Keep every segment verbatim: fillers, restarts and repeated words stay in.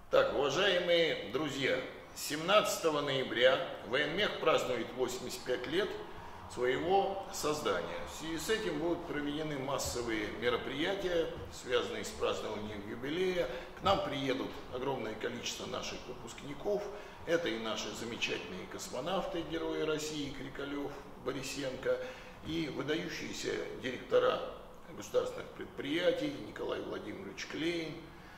Так, уважаемые друзья, семнадцатого ноября Военмех празднует восемьдесят пять лет своего создания. В связи с этим будут проведены массовые мероприятия, связанные с празднованием юбилея. К нам приедут огромное количество наших выпускников. Это и наши замечательные космонавты, герои России, Крикалев, Борисенко, и выдающиеся директора государственных предприятий, Николай Владимирович Клейн.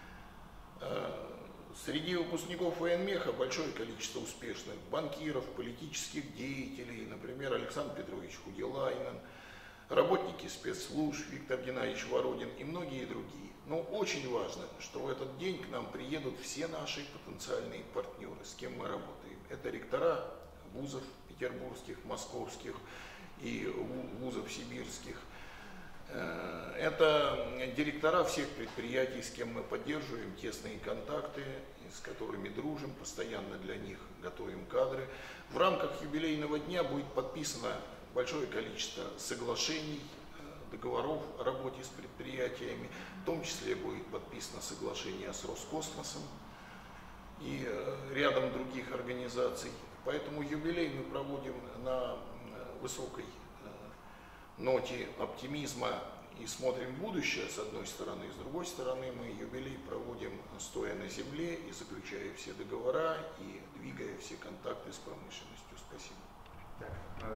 Среди выпускников военмеха большое количество успешных банкиров, политических деятелей, например, Александр Петрович Худилайнен, работники спецслужб Виктор Геннадьевич Воронин и многие другие. Но очень важно, что в этот день к нам приедут все наши потенциальные партнеры, с кем мы работаем. Это ректора вузов петербургских, московских и вузов сибирских. Это директора всех предприятий, с кем мы поддерживаем тесные контакты, с которыми дружим, постоянно для них готовим кадры. В рамках юбилейного дня будет подписано большое количество соглашений, договоров о работе с предприятиями, в том числе будет подписано соглашение с Роскосмосом и рядом других организаций. Поэтому юбилей мы проводим на высокой ноте оптимизма и смотрим в будущее, с одной стороны, с другой стороны мы юбилей проводим стоя на земле и заключая все договора и двигая все контакты с промышленностью. Спасибо.